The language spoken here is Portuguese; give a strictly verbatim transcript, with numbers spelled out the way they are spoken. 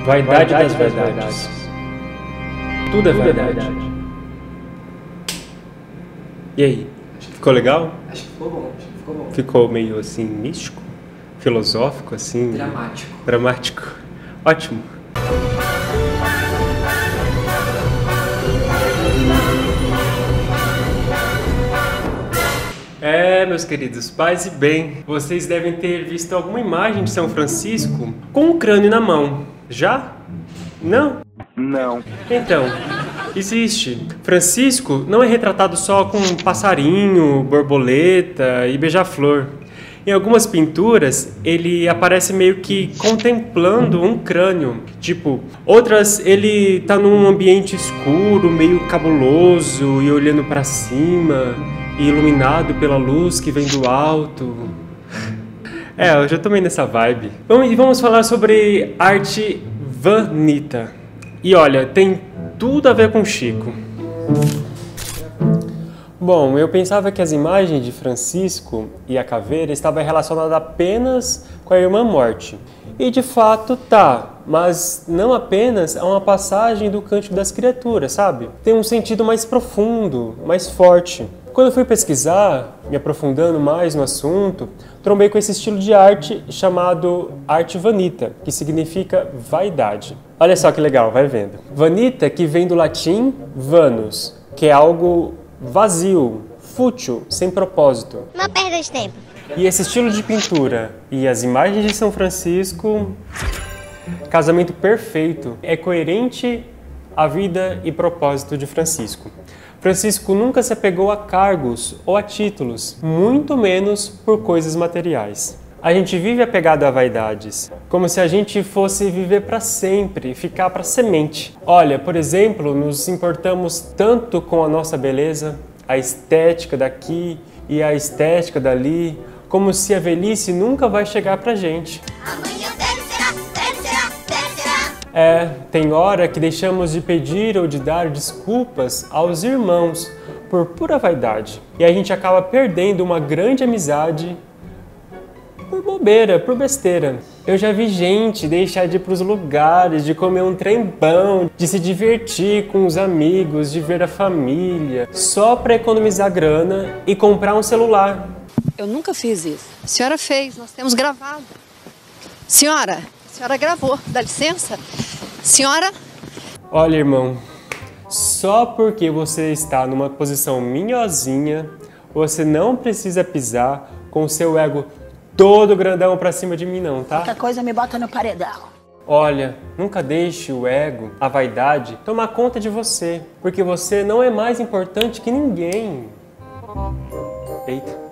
Vaidade das verdades. Tudo é verdade. E aí? Ficou legal? Acho que ficou bom, acho que ficou bom. Ficou meio assim místico? Filosófico assim? Dramático. Dramático. Ótimo. É, meus queridos, paz e bem, vocês devem ter visto alguma imagem de São Francisco com um crânio na mão. Já? Não? Não. Então, existe. Francisco não é retratado só com passarinho, borboleta e beija-flor. Em algumas pinturas, ele aparece meio que contemplando um crânio. Tipo, outras ele tá num ambiente escuro, meio cabuloso e olhando para cima, e iluminado pela luz que vem do alto. É, eu já tomei nessa vibe. E vamos falar sobre arte vanita. E olha, tem tudo a ver com Chico. Bom, eu pensava que as imagens de Francisco e a caveira estavam relacionadas apenas com a irmã morte. E de fato tá, mas não apenas a uma passagem do Cântico das Criaturas, sabe? Tem um sentido mais profundo, mais forte. Quando eu fui pesquisar, me aprofundando mais no assunto, trombei com esse estilo de arte chamado arte vanita, que significa vaidade. Olha só que legal, vai vendo. Vanita, que vem do latim vanus, que é algo vazio, fútil, sem propósito. Uma perda de tempo. E esse estilo de pintura e as imagens de São Francisco, casamento perfeito, é coerente à vida e propósito de Francisco. Francisco nunca se apegou a cargos ou a títulos, muito menos por coisas materiais. A gente vive apegado a vaidades, como se a gente fosse viver para sempre, ficar para semente. Olha, por exemplo, nos importamos tanto com a nossa beleza, a estética daqui e a estética dali, como se a velhice nunca vai chegar pra gente. Amanhã deve será, deve será, deve será. É, tem hora que deixamos de pedir ou de dar desculpas aos irmãos por pura vaidade. E a gente acaba perdendo uma grande amizade por bobeira, por besteira. Eu já vi gente deixar de ir pros lugares, de comer um trem bom, de se divertir com os amigos, de ver a família, só para economizar grana e comprar um celular. Eu nunca fiz isso. A senhora fez, nós temos gravado. Senhora, a senhora gravou, dá licença? Senhora? Olha, irmão, só porque você está numa posição minhozinha, você não precisa pisar com o seu ego todo grandão pra cima de mim não, tá? Qualquer coisa me bota no paredão. Olha, nunca deixe o ego, a vaidade, tomar conta de você, porque você não é mais importante que ninguém. Eita.